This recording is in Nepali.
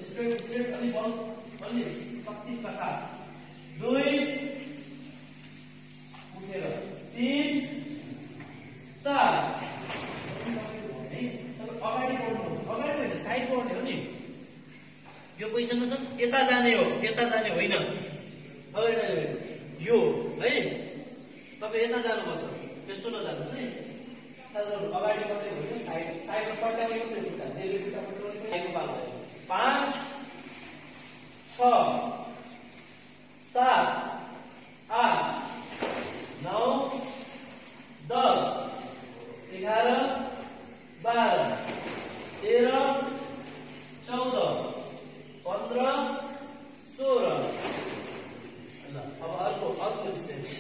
स्ट्रेट स्ट्रेट अलि बल अलि शक्तिका साथ 2 उठेर 3 4 अगाडि बढ्नु अगाडि होइन साइड बढ्ने हो नि यो पोजिसनमा छ यता जाने हो यता जाने होइन अगाडि यो है तपाईँ यता जानुपर्छ त्यस्तो नजानुहोस् है अगाडि मात्रै होइन साइड साइडमा पट्याउने मात्रै खुट्टा धेरै खुट्टा पट्याउने एक पाल भयो 5 6 7 8 9 10 11 12 13 14 15 16 ल अब अर्को स्टेप